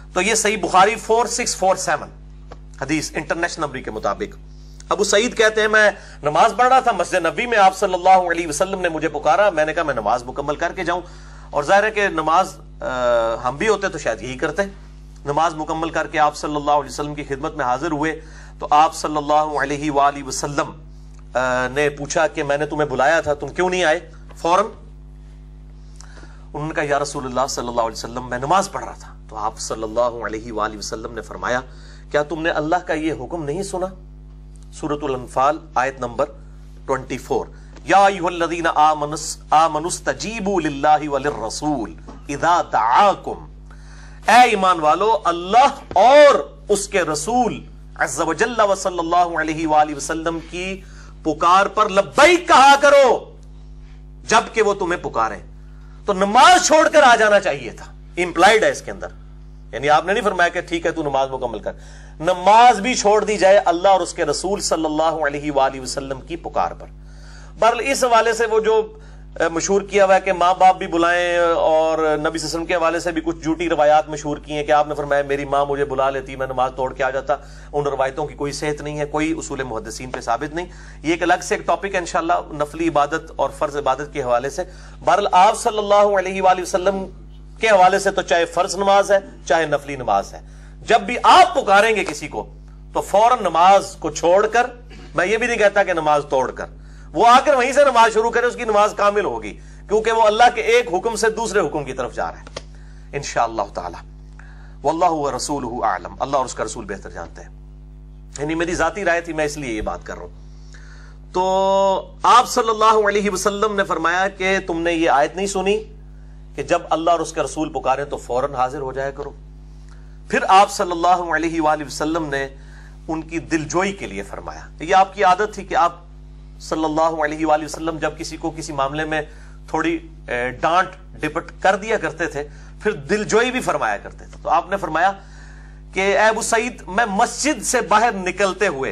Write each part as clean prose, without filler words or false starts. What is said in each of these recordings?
تو یہ صحیح بخاری 4647 حدیث انٹرنیشنل نمبر کے مطابق. ابو سعید کہتے ہیں میں نماز پڑھ رہا تھا مسجد نبی میں, آپ صلی اللہ علیہ وسلم نے مجھے پکارا, میں نے کہا میں نماز مکمل کر کے جاؤں, اور ظاہر ہے کہ نماز ہم بھی ہوتے تو شاید یہی کرتے. نماز مکمل کر کے آپ صلی اللہ علیہ وسلم کی خدمت میں حاضر ہوئے تو آپ صلی اللہ علیہ وآلہ وسلم نے پوچھا کہ میں نے تمہیں بلایا تھا, تم کیوں نہیں آئے فوراً؟ انہوں نے کہا یا رسول اللہ صلی اللہ علیہ وسلم میں نماز پڑھ رہا تھا. تو آپ صلی اللہ علیہ وآلہ وسلم نے فرمایا کیا تم نے اللہ کا یہ حکم نہیں سنا؟ سورۃ الانفال آیت نمبر 24, یا ایھا الذین آمنوا استجیبوا للہ وللرسول اذا دعاکم, اے ایمان والو اللہ اور اس کے رسول عز وجل و صلی اللہ علیہ وآلہ وسلم کی پکار پر لبیک کہا کرو جب کہ وہ تمہیں پکاریں. تو نماز چھوڑ کر آ جانا چاہیے تھا, امپلائڈ ہے اس کے اندر, یعنی آپ نے نہیں فرمایا کہ ٹھیک ہے تو نماز مکمل کر, نماز بھی چھوڑ دی جائے اللہ اور اس کے رسول صلی اللہ علیہ وآلہ وسلم کی پکار پر. بہرحال اس حوالے سے وہ جو مشہور کیا ہوا ہے کہ ماں باپ بھی بلائیں, اور نبی صلی اللہ علیہ وسلم کے حوالے سے بھی کچھ جھوٹی روایات مشہور کی ہیں کہ آپ نے فرمایا میری ماں مجھے بلا لیتی میں نماز توڑ کے آ جاتا. ان روایتوں کی کوئی صحت نہیں ہے, کوئی اصول محدثین پہ ثابت نہیں. یہ ایک الگ سے ایک ٹاپک ہے انشاءاللہ نفلی عبادت اور فرض عبادت کے حوالے سے. بہرحال آپ صلی اللہ علیہ وآلہ وسلم کے حوالے سے تو چاہے فرض نماز ہے چاہے نفلی نماز ہے, جب بھی آپ پکاریں گے کسی کو تو فوراً نماز کو چھوڑ کر, میں یہ بھی نہیں کہتا کہ نماز توڑ کر, وہ آ کر وہیں سے نماز شروع کرے, اس کی نماز کامل ہوگی, کیونکہ وہ اللہ کے ایک حکم سے دوسرے حکم کی طرف جا رہا ہے انشاءاللہ تعالی. واللہ ورسولہ اعلم, اللہ اور اس کا رسول بہتر جانتے ہیں. یعنی میری ذاتی رائے تھی, میں اس لیے یہ بات کر رہا ہوں. تو آپ صلی اللہ علیہ وسلم نے فرمایا کہ تم نے یہ آیت نہیں سنی کہ جب اللہ اور اس کا رسول پکارے تو فوراً حاضر ہو جایا کرو. پھر آپ صلی اللہ علیہ وآلہ وسلم نے ان کی دلجوئی کے لیے فرمایا. یہ آپ کی عادت تھی کہ آپ صلی اللہ علیہ وآلہ وسلم جب کسی کو کسی معاملے میں تھوڑی ڈانٹ ڈپٹ کر دیا کرتے تھے پھر دلجوئی بھی فرمایا کرتے تھے. تو آپ نے فرمایا کہ اے ابو سعید, میں مسجد سے باہر نکلتے ہوئے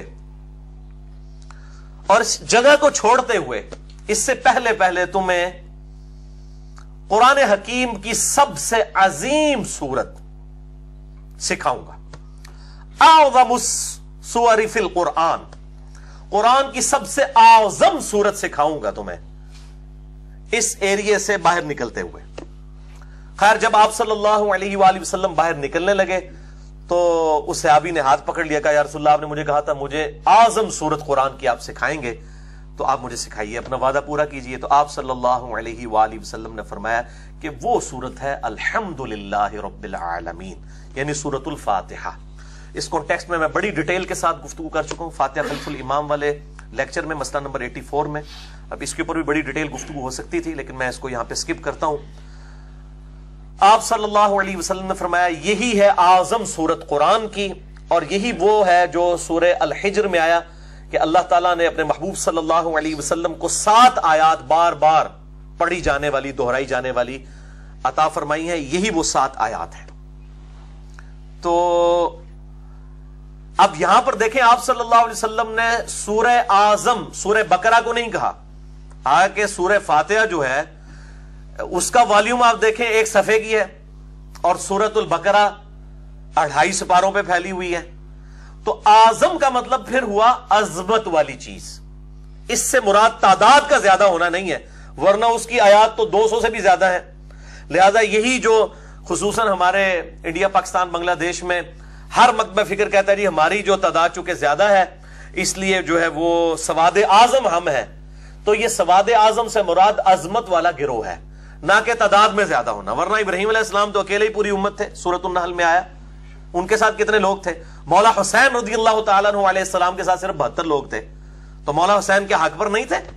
اور اس جگہ کو چھوڑتے ہوئے اس سے پہلے تمہیں قرآن حکیم کی سب سے عظیم سورت سکھاؤں گا. اعظم السور فی القرآن, قرآن کی سب سے اعظم سورت سکھاؤں گا تمہیں اس ایریے سے باہر نکلتے ہوئے. خیر جب آپ صلی اللہ علیہ وآلہ وسلم باہر نکلنے لگے تو اس صحابی نے ہاتھ پکڑ لیا, کہا یا رسول اللہ آپ نے مجھے کہا تھا مجھے اعظم سورت قرآن کی آپ سکھائیں گے, تو آپ مجھے سکھائیے, اپنا وعدہ پورا کیجئے. تو آپ صلی اللہ علیہ وآلہ وسلم نے فرمایا کہ وہ سورت ہے الحمدللہ رب العالمین, یعنی سورت الفاتحہ. اس کانٹیکسٹ میں بڑی ڈیٹیل کے ساتھ گفتگو کر چکا ہوں فاتحہ خلف الامام والے لیکچر میں, مسئلہ نمبر 84 میں. اب اس کے اوپر بھی بڑی ڈیٹیل گفتگو ہو سکتی تھی لیکن میں اس کو یہاں پہ سکپ کرتا ہوں. آپ صلی اللہ علیہ وسلم نے فرمایا یہی ہے اعظم سورت قرآن کی, اور یہی وہ ہے جو سورہ الحجر میں آیا کہ اللہ تعالیٰ نے اپنے محبوب صلی اللہ علیہ وسلم کو 7 آیات بار بار پڑھی جانے والی, دہرائی جانے والی عطا فرمائی ہے. یہی وہ 7 آیات ہیں. تو اب یہاں پر دیکھیں آپ صلی اللہ علیہ وسلم نے سورہ اعظم سورہ بقرہ کو نہیں کہا, آگے سورہ فاتحہ جو ہے اس کا والیوم آپ دیکھیں 1 صفحے کی ہے, اور سورۃ البقرہ 2.5 سپاروں پہ پھیلی ہوئی ہے. تو اعظم کا مطلب پھر ہوا عظمت والی چیز. اس سے مراد تعداد کا زیادہ ہونا نہیں ہے, ورنہ اس کی آیات تو 200 سے بھی زیادہ ہے. لہذا یہی جو خصوصاً ہمارے انڈیا پاکستان بنگلہ دیش میں ہر مکتبہ فکر کہتا ہے جی ہماری جو تعداد چونکہ زیادہ ہے اس لیے جو ہے وہ سواد اعظم ہم ہیں. تو یہ سواد اعظم سے مراد عظمت والا گروہ ہے, نہ کہ تعداد میں زیادہ ہونا. ورنہ ابراہیم علیہ السلام تو اکیلے ہی پوری امت تھے, سورۃ النحل میں آیا. ان کے ساتھ کتنے لوگ تھے؟ مولا حسین رضی اللہ تعالیٰ عنہ علیہ السلام کے ساتھ صرف 72 لوگ تھے. تو مولا حسین کے حق پر نہیں تھے؟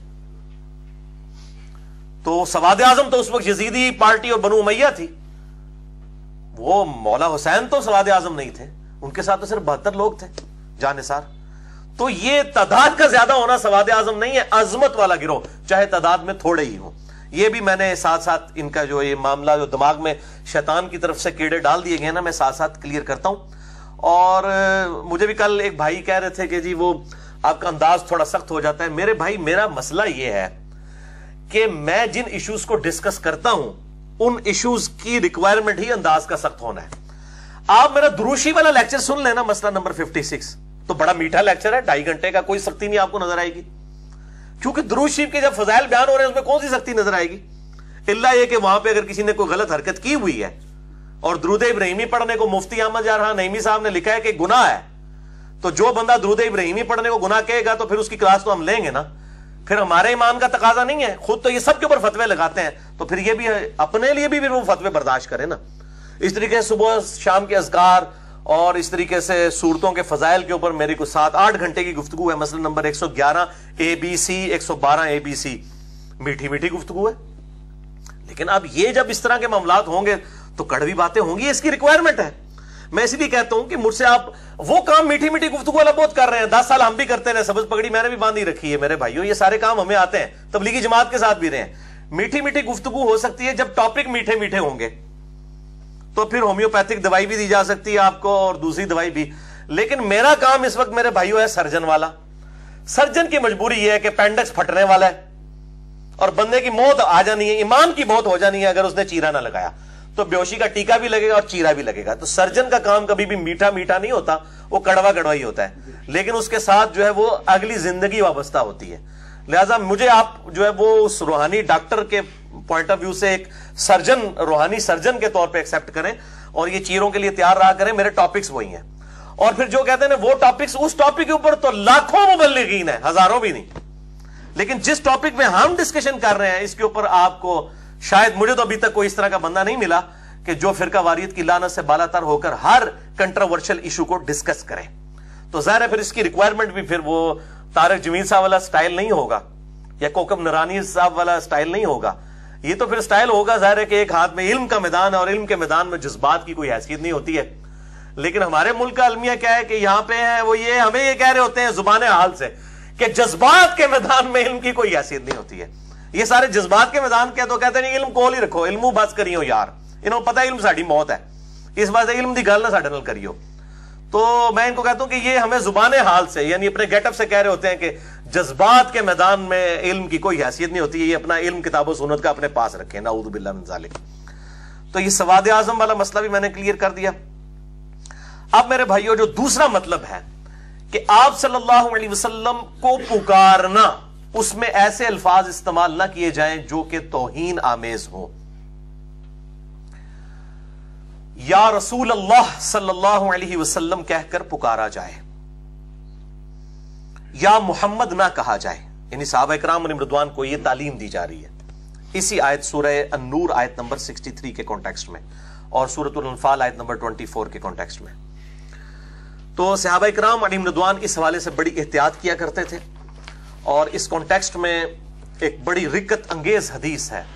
تو سواد اعظم تو اس وقت یزیدی پارٹی اور بنو امیہ تھی, وہ مولا حسین تو سواد اعظم نہیں تھے, ان کے ساتھ تو صرف 72 لوگ تھے جانثار. تو یہ تعداد کا زیادہ ہونا سواد اعظم نہیں ہے, عظمت والا گروہ, چاہے تعداد میں تھوڑے ہی ہوں. یہ بھی میں نے ساتھ ساتھ ان کا جو یہ معاملہ جو دماغ میں شیطان کی طرف سے کیڑے ڈال دیے گئے نا, میں ساتھ ساتھ کلیئر کرتا ہوں. اور مجھے بھی کل ایک بھائی کہہ رہے تھے کہ جی وہ آپ کا انداز تھوڑا سخت ہو جاتا ہے. میرے بھائی میرا مسئلہ یہ ہے کہ میں جن ایشوز کو ڈسکس کرتا ہوں ان ایشوز کی ریکوائرمنٹ ہی انداز کا سخت ہونا ہے. आप मेरा दुरूशी वाला लेक्चर सुन लेना, मसला नंबर 56, तो बड़ा मीठा लेक्चर है, 2.5 घंटे का, कोई सख्ती नहीं आपको नजर आएगी, क्योंकि दुरूद शरीफ के जब फजाइल बयान हो रहे हैं उसमें कौन सी सख्ती नजर आएगी, इल्ला ये कि वहां पे अगर किसी ने कोई गलत हरकत की हुई है और दुरूद इब्राहिमी पढ़ने को मुफ्ती अहमद जहाँ नईमी साहब ने लिखा है कि गुनाह है, तो जो बंदा दुरूद इब्राहिमी पढ़ने को गुनाह कहेगा तो फिर उसकी क्लास तो हम लेंगे ना, फिर हमारे ईमान का तकाजा नहीं है, खुद तो ये सब के ऊपर फतवे लगाते हैं, तो फिर ये भी अपने लिए भी वो फतवे बर्दाश्त करें ना। इस तरीके से सुबह शाम के अज़कार और इस तरीके से सूरतों के फजाइल के ऊपर मेरी कुछ 7-8 घंटे की गुफ्तगू है। मसला नंबर 111 ABC, 112 ABC, मीठी मीठी गुफ्तगू है। लेकिन अब ये जब इस तरह के मामलात होंगे तो कड़वी बातें होंगी, इसकी रिक्वायरमेंट है। मैं इसलिए कहता हूं कि मुझसे आप वो काम मीठी मीठी गुफ्तगू वाला बहुत कर रहे हैं, 10 साल हम भी करते रहे, सब्ज़ पगड़ी मैंने भी बांधी रखी है मेरे भाइयों, ये सारे काम हमें आते हैं, तबलीगी जमात के साथ भी रहे हैं। मीठी मीठी गुफ्तगू हो सकती है जब टॉपिक मीठे मीठे होंगे, तो फिर होम्योपैथिक दवाई भी दी जा सकती है आपको और दूसरी दवाई भी। लेकिन मेरा काम इस वक्त मेरे भाइयों है सर्जन वाला। सर्जन की मजबूरी यह है कि पेंडेक्स फटने वाला है और बंदे की मौत आ जानी है, ईमान की मौत हो जानी है अगर उसने चीरा ना लगाया, तो बेहोशी का टीका भी लगेगा और चीरा भी लगेगा। तो सर्जन का काम कभी भी मीठा मीठा नहीं होता, वो कड़वा कड़वा ही होता है, लेकिन उसके साथ जो है वो अगली जिंदगी वाबस्ता होती है। लिहाजा मुझे आप जो है वो उस रूहानी डॉक्टर के पॉइंट ऑफ व्यू से एक सर्जन, रूहानी सर्जन के तौर पे एक्सेप्ट करें और ये चीरों के लिए तैयार रहा करें। मेरे टॉपिक्स वही हैं, और फिर जो कहते हैं ना वो टॉपिक्स, उस टॉपिक के ऊपर तो लाखों मुबल्लिगीन है, हजारों भी नहीं। लेकिन जिस टॉपिक में हम डिस्कशन कर रहे हैं इसके ऊपर आपको शायद, मुझे तो अभी तक कोई इस तरह का बंदा नहीं मिला कि जो फिरका वारियत की लानत से बालातर होकर हर कंट्रोवर्शियल इशू को डिस्कस करे। तो जाहिर है फिर इसकी रिक्वायरमेंट भी फिर वो तारक जमील साहब वाला स्टाइल नहीं होगा या कोकब नरानी साहब वाला स्टाइल नहीं होगा। ये तो फिर स्टाइल होगा, जाहिर है कि एक हाथ में इल्म का मैदान है और इल्म के मैदान में जज्बात की कोई हैसियत नहीं होती है। लेकिन हमारे मुल्क का अलमिया क्या है कि यहां पे है वो ये हमें ये कह रहे होते हैं जुबान हाल से कि जज्बात के मैदान में इल्म की कोई हैसियत नहीं होती है। ये सारे जज्बात के मैदान के तो कहते नहीं इल्म कोल ही रखो, इल्मू बस करियो यार, इन्होंने पता इल्म साड़ी मौत है, इस बात से इल्म दी गल ना साढ़े नाल करियो। तो मैं इनको कहता हूं कि ये हमें जुबान हाल से यानी अपने गेटअप से कह रहे होते हैं कि जज्बात के मैदान में इल्म की कोई हैसियत नहीं होती है, ये अपना इल्म किताब सुन्नत का अपने पास रखें, नाऊज़ु बिल्लाह मिन ज़ालिक। तो ये सवाद आज़म वाला मसला भी मैंने क्लियर कर दिया। अब मेरे भाइयों जो दूसरा मतलब है कि आप सल्लल्लाहु अलैहि वसल्लम को पुकारना, उसमें ऐसे अल्फाज इस्तेमाल ना किए जाएं जो कि तौहीन आमेज हो। या रसूल अल्लाह सल्लल्लाहु अलैहि वसल्लम कहकर पुकारा जाए, या मोहम्मद ना कहा जाए, यानी सहाबा इकराम रिज़वान को यह तालीम दी जा रही है इसी आयत सूरह अन-नूर आयत नंबर 63 के कॉन्टेक्स्ट में और सूरतुल अनफाल आयत नंबर 24 के कॉन्टेक्स्ट में। तो सहाबा इकराम रिज़वान इस हवाले से बड़ी एहतियात किया करते थे और इस कॉन्टेक्स्ट में एक बड़ी रिक्कत अंगेज हदीस है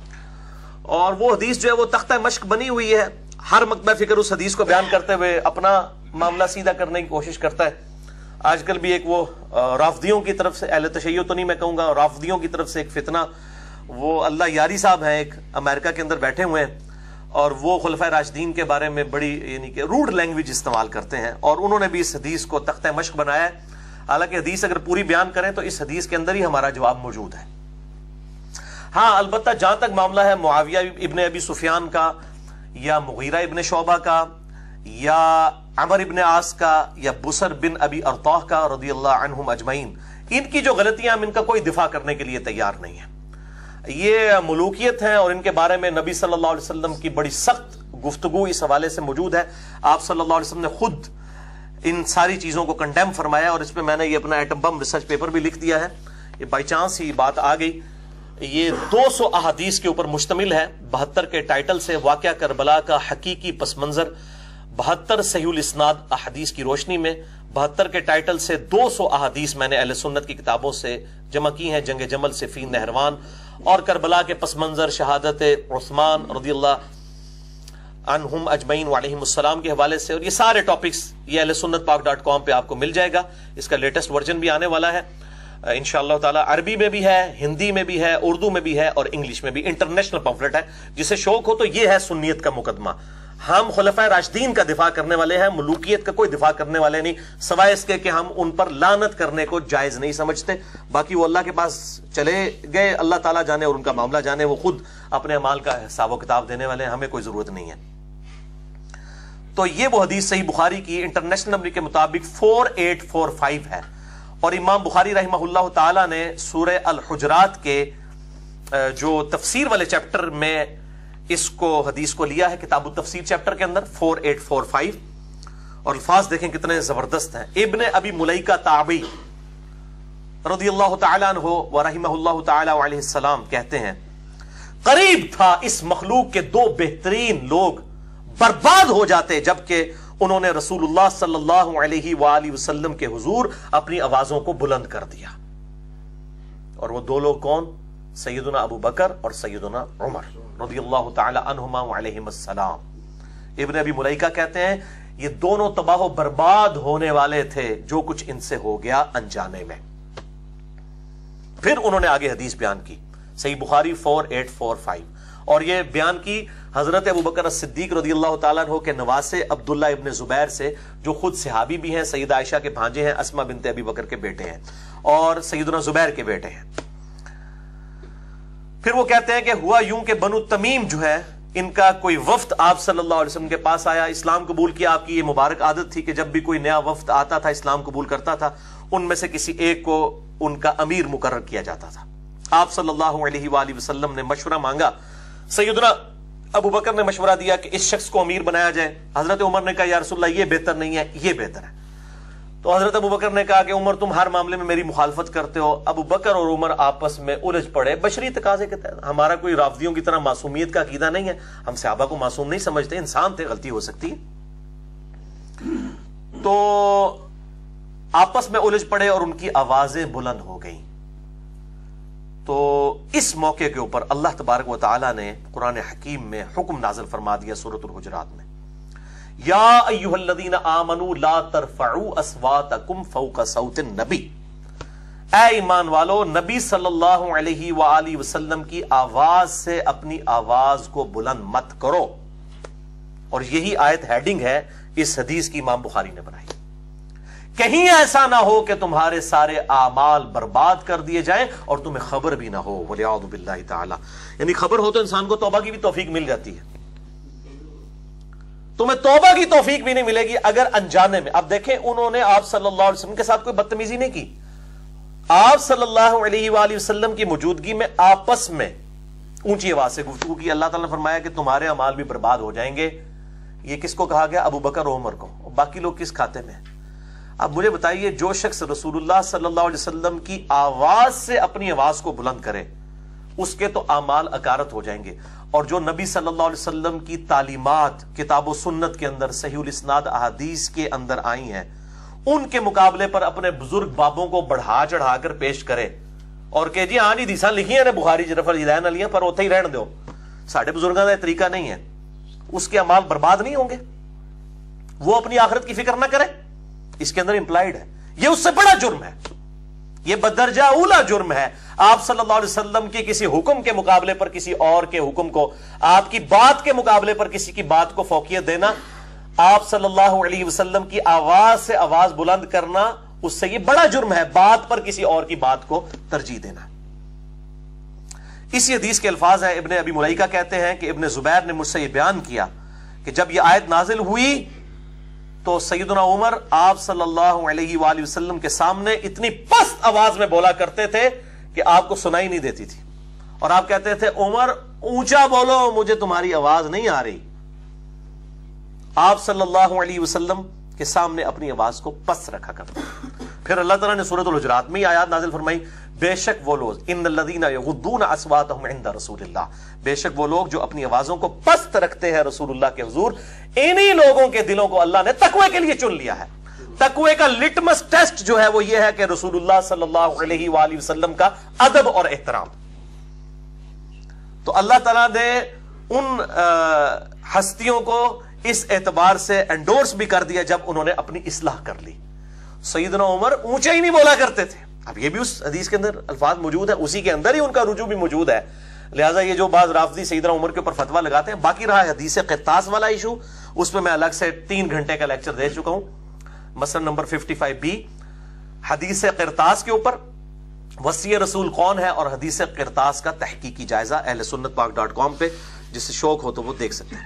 और वो हदीस जो है वो तख्ता मश्क बनी हुई है। हर मकतबा फिक्र उस हदीस को बयान करते हुए अपना मामला सीधा करने की कोशिश करता है। आजकल भी एक वो राफदियों की तरफ से, अहले तशय्युअ तो नहीं मैं कहूंगा, राफदियों की तरफ से एक फितना, वो अल्लाह यारी साहब हैं, एक अमेरिका के अंदर बैठे हुए हैं और वो खुलफाए राशिदीन के बारे में बड़ी यानी कि रूड लैंग्वेज इस्तेमाल करते हैं और उन्होंने भी इस हदीस को तख्ता मश्क बनाया है। हालांकि हदीस अगर पूरी बयान करें तो इस हदीस के अंदर ही हमारा जवाब मौजूद है। हाँ, अलबत्ता जहां तक मामला है मुआविया इब्ने अबी सुफियान का या मुगीरा इब्ने शोबा का या अमर इब्ने आस का या बुसर बिन अबी अरताह का रदियल्लाहु अन्हुम अजमईन, इनकी जो गलतियां हम इनका कोई दिफा करने के लिए तैयार नहीं है। ये मुलूकियत है और इनके बारे में नबी सल्लल्लाहु अलैहि वसल्लम की बड़ी सख्त गुफ्तगू इस हवाले से मौजूद है। आप सल्लल्लाहु अलैहि वसल्लम ने खुद इन सारी चीजों को कंडेम फरमाया और इसमें मैंने ये अपना एटम बम रिसर्च पेपर भी लिख दिया है। ये बाई चांस ही बात आ गई। ये 200 अहादीस के ऊपर मुश्तमिल है। 72 के टाइटल से वाक़या करबला का हकीकी पस मंजर, 72 सहीहुल इस्नाद अहादीस की रोशनी में, 72 के टाइटल से 200 अहादीस मैंने अहले सुन्नत की किताबों से जमा की हैं, जंग जमल, सिफीन, नहरवान और करबला के पस मंजर, शहादत उस्मान रज़ियल्लाहु अन्हुम अजमईन व अलैहिमुस्सलाम के हवाले से। और ये सारे टॉपिक्स ये ahlesunnatpak.com पे आपको मिल जाएगा। इसका लेटेस्ट वर्जन भी आने वाला है इंशाअल्लाह ताला। अरबी में भी है, हिंदी में भी है, उर्दू में भी है और इंग्लिश में भी। इंटरनेशनल पम्फलेट है। जिसे शौक हो तो ये है सुन्नियत का मुकदमा। हम खुलफाए राशिदीन का दिफा करने वाले हैं, मुलूकियत का कोई दिफा करने वाले नहीं, सवाए इसके कि हम उन पर लानत करने को जायज नहीं समझते। बाकी वो अल्लाह के पास चले गए, अल्लाह ताला जाने और उनका मामला जाने, वो खुद अपने अमाल का हिसाब किताब देने वाले हैं, हमें कोई जरूरत नहीं है। تو یہ وہ حدیث صحیح بخاری کی انٹرنیشنل نمبر کے مطابق 4845 ہے، اور امام بخاری رحمہ اللہ تعالی نے سورہ الحجرات کے جو تفسیر والے چیپٹر میں اس کو حدیث کو لیا ہے، کتاب التفسیر چیپٹر کے اندر 4845، اور الفاظ دیکھیں کتنے زبردست ہیں۔ ابن ابی ملیکہ تابعی رضی اللہ تعالی عنہ ورحمہ اللہ تعالی علیہ السلام کہتے ہیں، قریب تھا اس مخلوق کے دو بہترین لوگ برباد ہو جاتے جبکہ انہوں نے رسول اللہ صلی اللہ علیہ وآلہ وسلم کے حضور اپنی آوازوں کو بلند کر دیا، اور وہ دو لوگ کون؟ سیدنا ابو بکر اور سیدنا عمر رضی اللہ تعالی عنہما وعلیہم السلام۔ ابن ابی ملیکہ کہتے ہیں یہ دونوں تباہ و برباد ہونے والے تھے جو کچھ ان سے ہو گیا انجانے میں۔ پھر انہوں نے آگے حدیث بیان کی، صحیح بخاری 4845، اور یہ بیان کی حضرت ابو بکر الصدیق رضی اللہ تعالیٰ عنہ کے نواسے عبداللہ ابن زبیر سے، جو خود صحابی بھی ہیں، سیدہ عائشہ کے بھانجے ہیں، اسما بنت ابی بکر کے بیٹے ہیں اور سیدنا زبیر کے بیٹے ہیں۔ پھر وہ کہتے ہیں کہ ہوا یوں کہ بنو تمیم جو ہے، ان کا کوئی وفد آپ صلی اللہ علیہ وسلم کے پاس آیا، اسلام قبول کیا۔ آپ کی یہ مبارک عادت تھی کہ جب بھی کوئی نیا وفد آتا تھا، اسلام قبول کرتا تھا، ان میں سے کسی ایک کو ان کا امیر مقرر کیا جاتا تھا۔ آپ صلی اللہ علیہ وآلہ وسلم نے مشورہ مانگا، سیدنا ابو بکر نے مشورہ دیا کہ اس شخص کو امیر بنایا جائے۔ حضرت عمر نے کہا یا رسول اللہ یہ بہتر نہیں ہے، یہ بہتر ہے۔ تو حضرت ابو بکر نے کہا کہ عمر تم ہر معاملے میں میری مخالفت کرتے ہو۔ ابو بکر اور عمر آپس میں الجھ پڑے بشری تقاضے کے تحت۔ ہمارا کوئی رافضیوں کی طرح معصومیت کا عقیدہ نہیں ہے، ہم صحابہ کو معصوم نہیں سمجھتے، انسان تھے، غلطی ہو سکتی ہے۔ تو آپس میں الجھ پڑے اور ان کی آوازیں بلند ہو گئیں۔ تو اس موقع کے اوپر اللہ تبارک و تعالی نے قرآن حکیم میں حکم نازل فرما دیا سورۃ الحجرات میں، یا ایھا الذین آمنوا لا ترفعوا اصواتکم فوق صوت النبی، اے ایمان والو نبی صلی اللہ علیہ وآلہ وسلم کی آواز سے اپنی آواز کو بلند مت کرو۔ اور یہی آیت ہیڈنگ ہے اس حدیث کی امام بخاری نے بنائی، کہیں ایسا نہ ہو کہ تمہارے سارے اعمال برباد کر دیے جائیں اور تمہیں خبر بھی نہ ہو، والعیاذ باللہ تعالی۔ یعنی خبر ہو تو انسان کو توبہ کی بھی توفیق مل جاتی ہے، تمہیں توبہ کی توفیق بھی نہیں ملے گی اگر انجانے میں۔ اب دیکھیں انہوں نے آپ صلی اللہ علیہ وسلم کے ساتھ کوئی بدتمیزی نہیں کی، آپ صلی اللہ علیہ وآلہ وسلم کی موجودگی میں آپس میں اونچی آواز سے گفتگو کی۔ اللہ تعالیٰ نے فرمایا کہ تمہارے اعمال بھی برباد ہو جائیں گے۔ یہ کس کو کہا گیا؟ ابو بکر اور عمر کو۔ باقی لوگ کس کھاتے میں؟ اب مجھے بتائیے، جو شخص رسول اللہ صلی اللہ علیہ وسلم کی آواز سے اپنی آواز کو بلند کرے اس کے تو اعمال اکارت ہو جائیں گے، اور جو نبی صلی اللہ علیہ وسلم کی تعلیمات کتاب و سنت کے اندر صحیح الاسناد احادیث کے اندر آئی ہیں ان کے مقابلے پر اپنے بزرگ بابوں کو بڑھا چڑھا کر پیش کرے اور کہ جی ہاں جی دیساں لکھی ہیں نے بخاری جرفر ہدایت علیہ پر اوتھے ہی رہن دو، ساڈے بزرگاں دا طریقہ نہیں ہے، اس کے اعمال برباد نہیں ہوں گے؟ وہ اپنی آخرت کی فکر نہ کرے، اس کے اندر امپلائڈ ہے، یہ اس سے بڑا جرم ہے، یہ بدرجہ اولا جرم ہے۔ آپ صلی اللہ علیہ وسلم کے کسی حکم کے مقابلے پر کسی اور کے حکم کو، آپ کی بات کے مقابلے پر کسی کی بات کو فوقیت دینا، آپ صلی اللہ علیہ وسلم کی آواز سے آواز بلند کرنا، اس سے یہ بڑا جرم ہے، بات پر کسی اور کی بات کو ترجیح دینا۔ اسی حدیث کے الفاظ ہیں، ابن ابی ملیکہ کہتے ہیں کہ ابن زبیر نے مجھ سے یہ بیان کیا کہ جب یہ آیت نازل ہوئی تو سیدنا عمر آپ صلی اللہ علیہ وآلہ وسلم کے سامنے اتنی پست آواز میں بولا کرتے تھے کہ آپ کو سنائی نہیں دیتی تھی، اور آپ کہتے تھے عمر اونچا بولو، مجھے تمہاری آواز نہیں آ رہی۔ آپ صلی اللہ علیہ وسلم کے سامنے اپنی آواز کو پست رکھا کرتے۔ پھر اللہ تعالیٰ نے سورۃ الحجرات میں آیات نازل فرمائی، بے شک وہ لوگ ان الذین یغضون اصواتهم عند رسول اللہ، بے شک وہ لوگ جو اپنی آوازوں کو پست رکھتے ہیں رسول اللہ کے حضور، انہی لوگوں کے دلوں کو اللہ نے تقوی کے لیے چن لیا ہے۔ تقوی کا لٹمس ٹیسٹ جو ہے وہ یہ ہے کہ رسول اللہ صلی اللہ علیہ وآلہ وسلم کا ادب اور احترام۔ تو اللہ تعالیٰ نے ان ہستیوں کو اس اعتبار سے انڈورس بھی کر دیا جب انہوں نے اپنی اصلاح کر لی۔ سیدنا عمر اونچا ہی نہیں بولا کرتے تھے، اب یہ بھی اس حدیث کے اندر الفاظ موجود ہیں، اسی کے اندر ہی ان کا رجوع بھی موجود ہے، لہٰذا یہ جو بعض رافضی سیدنا عمر کے اوپر فتویٰ لگاتے ہیں۔ باقی رہا حدیث قرطاس والا ایشو، اس پہ میں الگ سے 3 گھنٹے کا لیکچر دے چکا ہوں، مثلا نمبر 55B، حدیث قرطاس کے اوپر وصی رسول کون ہے اور حدیث قرطاس کا تحقیقی جائزہ اہل سنت پاک .com پہ، جس سے شوق ہو تو وہ دیکھ سکتے ہیں۔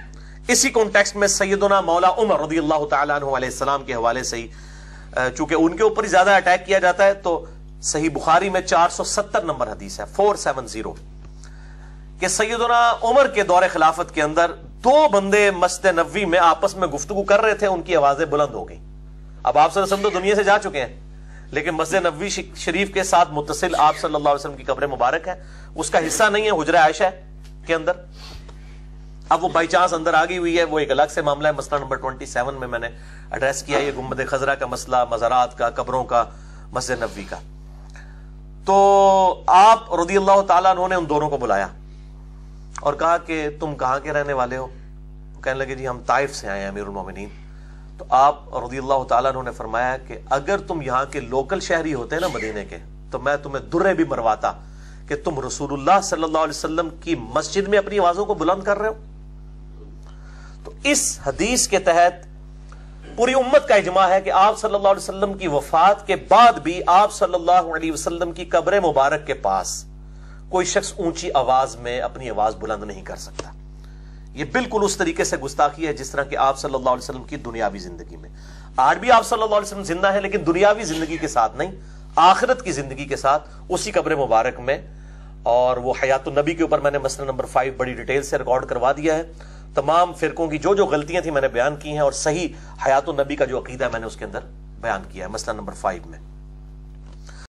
اسی کانٹیکسٹ میں سیدنا مولا عمر رضی اللہ تعالیٰ عنہ علیہ السلام کے حوالے سے ہی، چونکہ ان کے اوپر ہی زیادہ اٹیک کیا جاتا ہے، تو صحیح بخاری میں 470 نمبر حدیث ہے 470 کہ سیدنا عمر کے دور خلافت کے اندر دو بندے مسجد نبوی میں آپس میں گفتگو کر رہے تھے، ان کی آوازیں بلند ہو گئیں. اب آپ صلی اللہ علیہ وسلم تو دنیا سے جا چکے ہیں، لیکن مسجد نبوی شریف کے ساتھ متصل آپ صلی اللہ علیہ وسلم کی قبر مبارک ہے، اس کا حصہ نہیں ہے حجرہ عائشہ کے اندر. اب وہ بائی چانس اندر آ گئی ہوئی ہے، وہ ایک الگ سے معاملہ ہے. مسئلہ نمبر 27 میں نے ایڈریس کیا یہ گنبد خضرا کا مسئلہ، مزارات کا، قبروں کا، مسجد نبوی کا. تو آپ رضی اللہ تعالیٰ عنہ نے ان دونوں کو بلایا اور کہا کہ تم کہاں کے رہنے والے ہو؟ کہنے لگے جی ہم طائف سے آئے ہیں امیر المومنین. تو آپ رضی اللہ تعالیٰ عنہ نے فرمایا کہ اگر تم یہاں کے لوکل شہری ہوتے نا مدینے کے، تو میں تمہیں درے بھی مرواتا کہ تم رسول اللہ صلی اللہ علیہ وسلم کی مسجد میں اپنی آوازوں کو بلند کر رہے ہو. تو اس حدیث کے تحت پوری امت کا اجماع ہے کہ آپ صلی اللہ علیہ وسلم کی وفات کے بعد بھی آپ صلی اللہ علیہ وسلم کی قبر مبارک کے پاس کوئی شخص اونچی آواز میں اپنی آواز بلند نہیں کر سکتا. یہ بالکل اس طریقے سے گستاخی ہے جس طرح کہ آپ صلی اللہ علیہ وسلم کی دنیاوی زندگی میں. آج بھی آپ صلی اللہ علیہ وسلم زندہ ہے، لیکن دنیاوی زندگی کے ساتھ نہیں، آخرت کی زندگی کے ساتھ اسی قبر مبارک میں. اور وہ حیات النبی کے اوپر میں نے مسئلہ نمبر 5 بڑی ڈیٹیل سے ریکارڈ کروا دیا ہے. تمام فرقوں کی جو غلطیاں تھیں میں نے بیان کی ہیں، اور صحیح حیات النبی کا جو عقیدہ ہے میں نے اس کے اندر بیان کیا ہے مسئلہ نمبر 5 میں.